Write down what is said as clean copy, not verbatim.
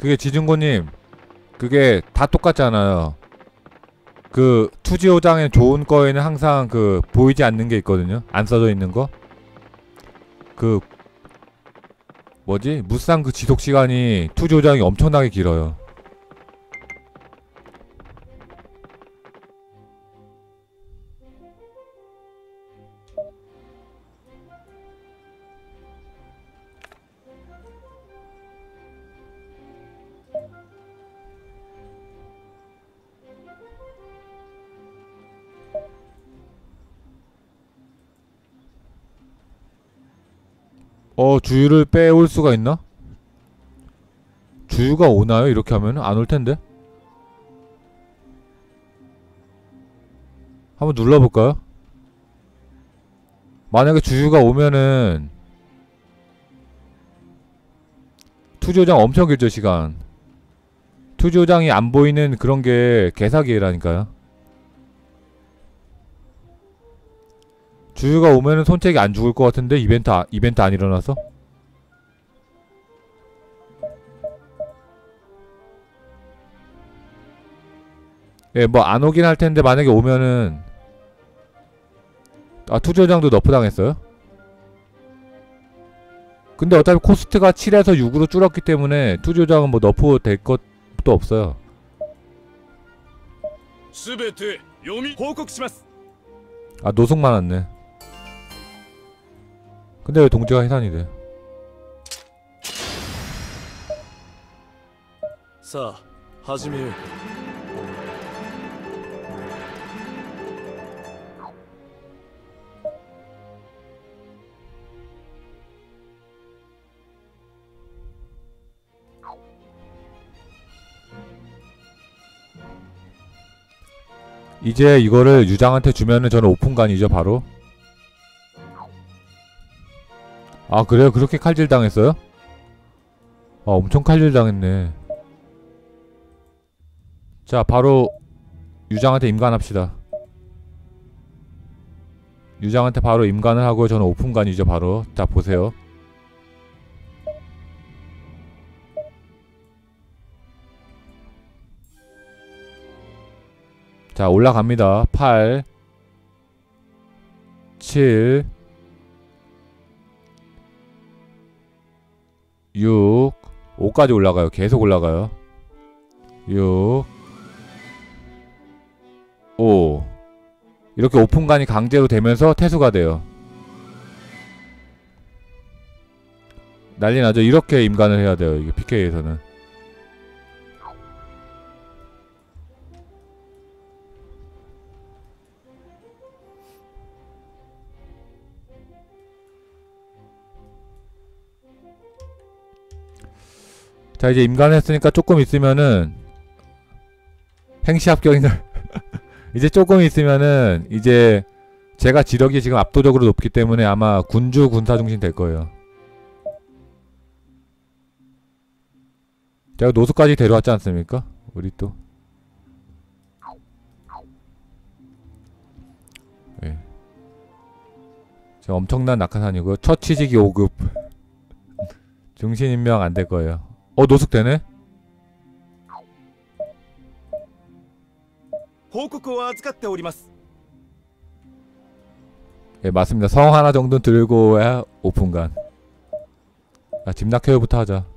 그게 지중고님, 그게 다 똑같잖아요. 그 투지호장에 좋은 거에는 항상 그 보이지 않는 게 있거든요. 안 써져 있는 거. 그 뭐지? 무쌍 그 지속 시간이 투지호장이 엄청나게 길어요. 주유를 빼올 수가 있나? 주유가 오나요? 이렇게 하면 안 올 텐데. 한번 눌러볼까요? 만약에 주유가 오면은 투지호장 엄청 길죠, 시간. 투지호장이 안 보이는 그런 게 개사기라니까요. 주유가 오면은 손책이 안 죽을 것 같은데 이벤트 안 일어나서? 예, 뭐 안 오긴 할 텐데 만약에 오면은 투지호장도 너프 당했어요? 근데 어차피 코스트가 7에서 6으로 줄었기 때문에 투지호장은 뭐 너프 될 것도 없어요. 노숙 많았네. 근데 왜 동지가 해산이 돼? 자, 始めようか. 이제 이거를 유장한테 주면은 저는 오픈간이죠, 바로. 그래요? 그렇게 칼질 당했어요? 엄청 칼질 당했네. 자, 바로 유장한테 임간합시다. 유장한테 바로 임간을 하고 저는 오픈간이죠, 바로. 자, 보세요. 자, 올라갑니다. 8 7 6 5까지 올라가요. 계속 올라가요. 6 5 이렇게 오픈간이 강제로 되면서 태수가 돼요. 난리 나죠. 이렇게 임간을 해야 돼요. 이게 PK에서는. 자, 이제 임간했으니까 조금 있으면은 행시 합격인을 이제 조금 있으면은 이제 제가 지력이 지금 압도적으로 높기 때문에 아마 군주 군사 중심 될 거예요. 제가 노숙까지 데려왔지 않습니까? 우리 또. 네. 지금 엄청난 낙하산이고요. 첫 취직이 5급. 중신 임명 안 될 거예요. 노숙 되네? 예, 맞습니다. 성 하나 정도 들고 오픈간. 집낙회의부터 하자.